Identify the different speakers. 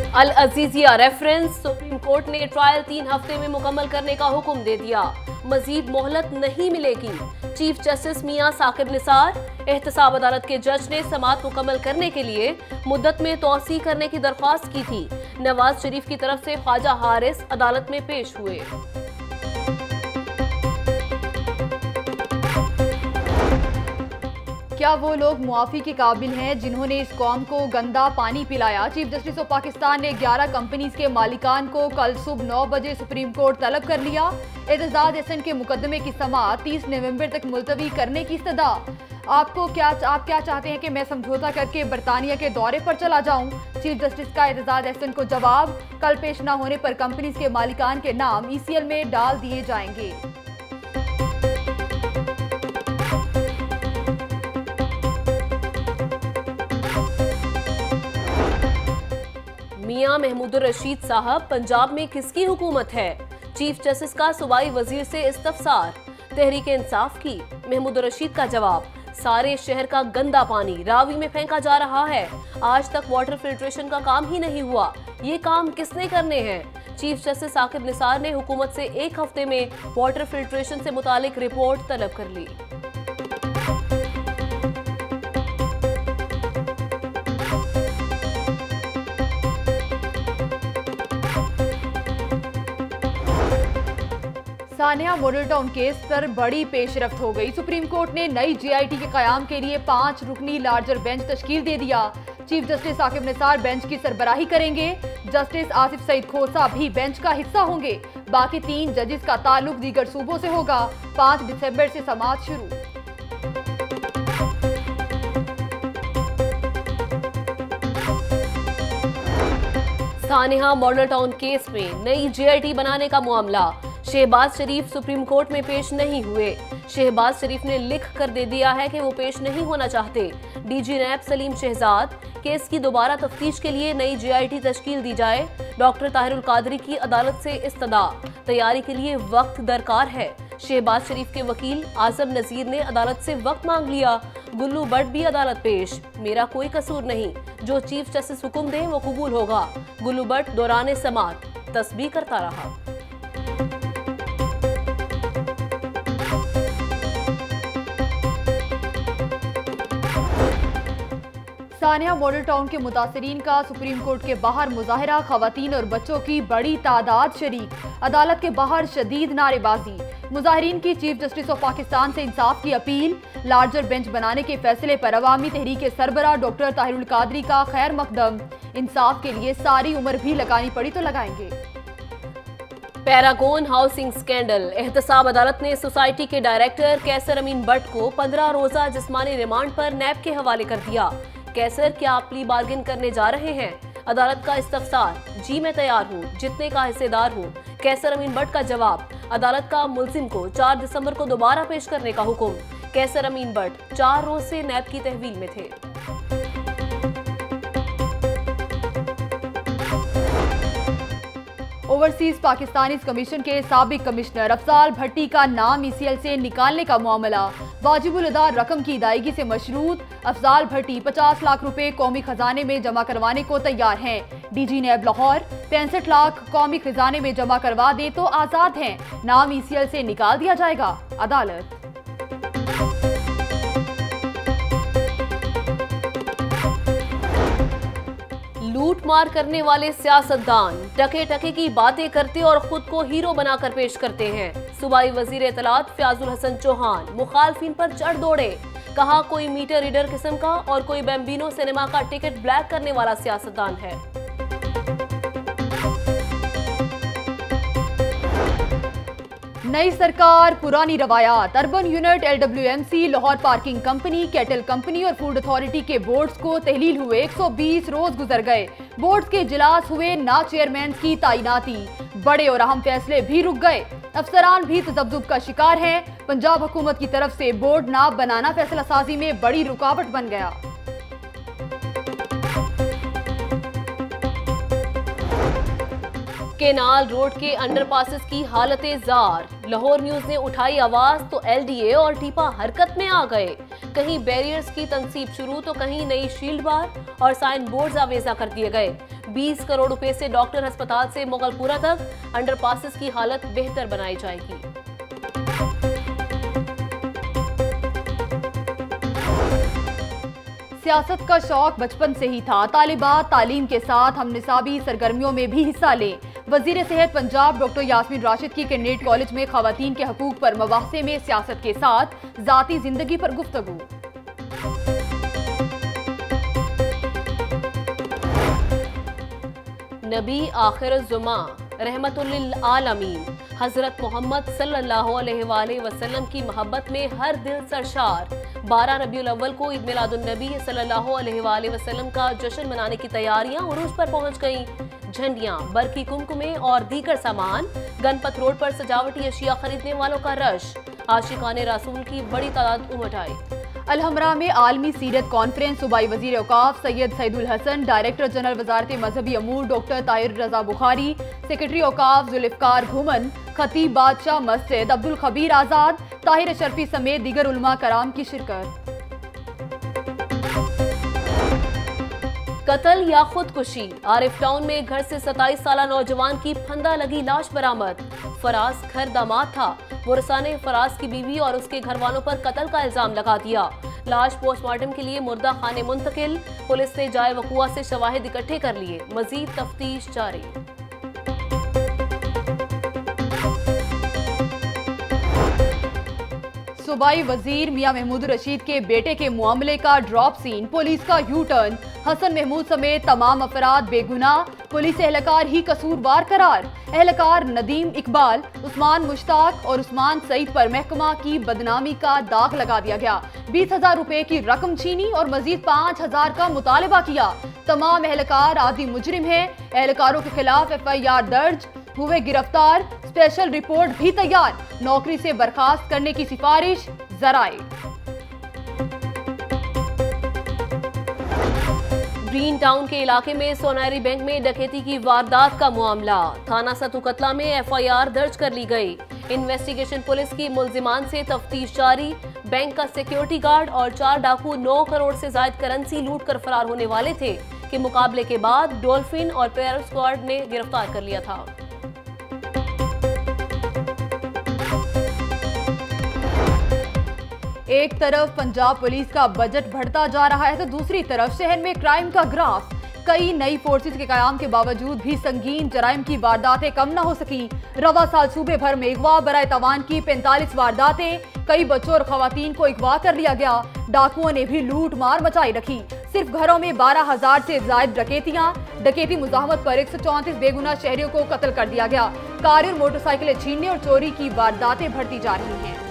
Speaker 1: अल Azizia reference, supreme court ने trial 3 हफ्ते में मुकम्मल करने का हुक्म दे दिया, मजीद मोहलत नहीं मिलेगी। चीफ जस्टिस मियां साकिब निसार, एहतसाब अदालत के जज ने समाअत मुकम्मल करने के लिए मुद्दत में तौसी करने की दरख्वास्त की थी। नवाज शरीफ की तरफ से ख्वाजा हारिस अदालत में पेश हुए।
Speaker 2: क्या वो लोग मुआफी के काबिल हैं जिन्होंने इस कौम को गंदा पानी पिलाया? चीफ जस्टिस ऑफ पाकिस्तान ने 11 कंपनीज के मालिकान को कल सुबह 9 बजे सुप्रीम कोर्ट तलब कर लिया। एतजाज एहसन के मुकदमे की समाअत 30 नवंबर तक मुलतवी करने की इस्तदा। आप क्या चाहते हैं कि मैं समझौता करके बरतानिया के दौरे पर चला जाऊं? चीफ जस्टिस का एतजाज एहसन को जवाब, कल पेश न होने पर कंपनीज के मालिकान के नाम ECL में डाल दिए जाएंगे।
Speaker 1: मियां महमूदुर रशीद साहब, पंजाब में किसकी हुकूमत है? चीफ जस्टिस का सूबाई वजीर से इस्तफसार। तहरीक इंसाफ की, महमूदुर रशीद का जवाब, सारे शहर का गंदा पानी रावी में फेंका जा रहा है, आज तक वाटर फिल्ट्रेशन का काम ही नहीं हुआ, ये काम किसने करने हैं? चीफ जस्टिस साकिब निसार ने हुकूमत से 1 हफ्ते में वाटर फिल्ट्रेशन से मुतालिक रिपोर्ट तलब कर ली।
Speaker 2: सानिया मॉडल टाउन केस पर बड़ी पेशरफ्त हो गई। सुप्रीम कोर्ट ने नई GIT के कयाम के लिए 5 रुकनी लार्जर बेंच तश्कील दे दिया। Chief justice Saqib Nisar bench की सरबराही करेंगे। जस्टिस आसिफ सईद खोसा भी बेंच का हिस्सा होंगे। बाकी 3 जजेस का ताल्लुक दीगर सूबों से होगा। 5 दिसंबर से समाअत शुरू।
Speaker 1: सानिया मॉडल टाउन केस में नई GIT बनाने का मामला। शहबाज शरीफ सुप्रीम कोर्ट में पेश नहीं हुए। शहबाज शरीफ ने लिख कर दे दिया है कि वो पेश नहीं होना चाहते। DG NAB Salim Shahzad, case की दोबारा तफ्तीश के लिए नई GIT तश्कील दी जाए। डॉक्टर ताहिर कादरी की अदालत से इस्तदा, तैयारी के लिए वक्त दरकार है। शहबाज शरीफ के वकील आजम नजीर ने अदालत से वक्त मांग लिया। गुल्लू बट भी अदालत पेश, मेरा कोई कसूर नहीं, जो चीफ जस्टिस हुक्म दे वो कबूल होगा। गुल्लू बट दौरान समाअत तस्बीह करता रहा।
Speaker 2: सानिया मॉडल टाउन के मुतासरीन का सुप्रीम कोर्ट के बाहर मुजाहरा, खवातीन और बच्चों की बड़ी तादाद शरीक। अदालत के बाहर शदीद नारेबाजी। मुजाहिरीन की चीफ जस्टिस ऑफ पाकिस्तान से इंसाफ की अपील। लार्जर बेंच बनाने के फैसले पर अवामी तहरीक के सरबराह डॉक्टर ताहिर कादरी का खैर मकदम। इंसाफ के लिए सारी उम्र भी लगानी पड़ी तो लगाएंगे।
Speaker 1: Paragon housing scandal. एहतसाब अदालत ने सोसाइटी के डायरेक्टर कैसर अमीन बट को 15 रोजा जिस्मानी रिमांड पर नैब के हवाले कर दिया। कैसर, क्या आप प्ली बार्गेन करने जा रहे हैं? अदालत का इस्तफसार, जी मैं तैयार हूँ, जितने का हिस्सेदार हूँ। कैसर अमीन बट का जवाब, अदालत का मुल्जिम को 4 दिसंबर को दोबारा पेश करने का हुक्म। कैसर अमीन बट 4 रोज से नैब की तहवील में थे।
Speaker 2: ओवरसीज पाकिस्तानी कमीशन के साबिक कमिश्नर अफजाल भट्टी का नाम ECL से निकालने का मामला वाजिबुल अदा रकम की अदायगी से मशरूत। अफजाल भट्टी 50 लाख रुपए कौमी खजाने में जमा करवाने को तैयार हैं। DG नैब लाहौर 65 लाख कौमी खजाने में जमा करवा दे तो आजाद हैं, नाम ECL से निकाल दिया जाएगा। अदालत।
Speaker 1: लूट मार करने वाले सियासतदान टके टके की बातें करते और खुद को हीरो बनाकर पेश करते हैं। सूबाई वजीर इत्तलात फयाजुल हसन चौहान मुखालफिन पर चढ़ दौड़े। कहा, कोई मीटर रीडर किस्म का और कोई बैम्बिनो सिनेमा का टिकट ब्लैक करने वाला सियासतदान है।
Speaker 2: नई सरकार, पुरानी रवायात। Urban unit, LWMC, Lahore parking company, cattle company और फूड अथॉरिटी के बोर्ड्स को तहलील हुए 120 रोज गुजर गए। बोर्ड्स के इजलास हुए, ना चेयरमैन की तैनाती। बड़े और अहम फैसले भी रुक गए। अफसरान भी तजब्जुब का शिकार हैं। पंजाब हुकूमत की तरफ से बोर्ड ना बनाना फैसला साजी में बड़ी रुकावट बन गया।
Speaker 1: केनाल रोड के अंडरपासेस की हालतें जार। लाहौर न्यूज ने उठाई आवाज तो LDA और टीपा हरकत में आ गए। कहीं बैरियर्स की तंसीब शुरू तो कहीं नई शील्ड बार और साइन बोर्ड आवेजा कर दिए गए। 20 करोड़ रुपए से डॉक्टर अस्पताल से मोगलपुरा तक अंडरपासेस की हालत बेहतर बनाई जाएगी।
Speaker 2: सियासत का शौक बचपन से ही था। तालिबात तालीम के साथ हम निसाबी सरगर्मियों में भी हिस्सा लें। वजीर सेहत पंजाब डॉक्टर यास्मीन राशिद की कैंडिडेट कॉलेज में खवातीन के हकूक पर मबाहसे में सियासत के साथ जाती जिंदगी पर गुफ्तगू।
Speaker 1: नबी आखिर जुमा रहमतुल्लिल आलमीन हजरत मोहम्मद सल्लल्लाहु अलैहि वसल्लम की मोहब्बत में हर दिल सरशार 12 रबीउल अव्वल को ईद मिलादुन नबी सल्लल्लाहु अलैहि वसल्लम का जश्न मनाने की तैयारियां उरूज पर पहुंच गईं। झंडियां, बरकी, कुमकुमे और दीगर सामान, गणपत रोड पर सजावटी अशिया खरीदने वालों का रश, आशिकाने रसूल की बड़ी तादाद उमड़ आई।
Speaker 2: अलहमरा में आलमी सीरत कॉन्फ्रेंस सूबाई वजीर औकाफ सैयद सईदुल हसन, डायरेक्टर जनरल वजारत मजहबी अमूर डॉक्टर ताहिर रजा बुखारी, सेक्रेटरी औकाफ जुल्फकार घुमन, खतीब बादशाह मस्जिद अब्दुल खबीर आजाद, ताहिर शर्फी समेत दीगर उलमा कराम की शिरकत।
Speaker 1: कत्ल या खुदकुशी, आरिफ टाउन में घर से 27 साला नौजवान की फंदा लगी लाश बरामद। फराज घर दामाद था। मुरसा ने फराज की बीवी और उसके घर वालों पर कत्ल का इल्जाम लगा दिया। लाश पोस्टमार्टम के लिए मुर्दा खाने मुंतकिल। पुलिस ने जाए वकुआ से शवाहिद इकट्ठे कर लिए। मजीद तफ्तीश जारी।
Speaker 2: सूबाई वजीर मियां महमूद रशीद के बेटे के मामले का ड्रॉप सीन, पुलिस का यू टर्न। हसन महमूद समेत तमाम अफराद बेगुनाह, पुलिस एहलकार ही कसूरवार करार। एहलकार नदीम इकबाल, उस्मान मुश्ताक और उस्मान सईद पर महकमा की बदनामी का दाग लगा दिया गया। 20,000 रुपए की रकम छीनी और मजीद 5,000 का मुतालबा किया। तमाम एहलकार आदि मुजरिम हैं। एहलकारों के खिलाफ FIR दर्ज, हुए गिरफ्तार। स्पेशल रिपोर्ट भी तैयार। नौकरी से बर्खास्त करने की सिफारिश जराए।
Speaker 1: ग्रीन टाउन के इलाके में सोनारी बैंक में डकैती की वारदात का मामला। थाना सतुकतला में FIR दर्ज कर ली गई। इन्वेस्टिगेशन पुलिस की मुल्जिमान से तफ्तीश जारी। बैंक का सिक्योरिटी गार्ड और 4 डाकू 9 करोड़ से ज्यादा करेंसी लूट कर फरार होने वाले थे कि मुकाबले के बाद डोल्फिन और पेट्रोल स्क्वाड ने गिरफ्तार कर लिया था।
Speaker 2: एक तरफ पंजाब पुलिस का बजट बढ़ता जा रहा है तो दूसरी तरफ शहर में क्राइम का ग्राफ। कई नई फोर्सेस के कयाम के बावजूद भी संगीन जराइम की वारदातें कम न हो सकी। रवा साल सूबे भर में अगवा बराए तवान की 45 वारदातें। कई बच्चों और खवातीन को अगवा कर लिया गया। डाकुओं ने भी लूट मार मचाई रखी। सिर्फ घरों में 12,000 से ज्यादा डकैती मुजाहमत पर 134 बेगुनाह शहरियों को कत्ल कर दिया गया। कार और मोटरसाइकिलें छीनने और चोरी की वारदातें बढ़ती जा रही हैं।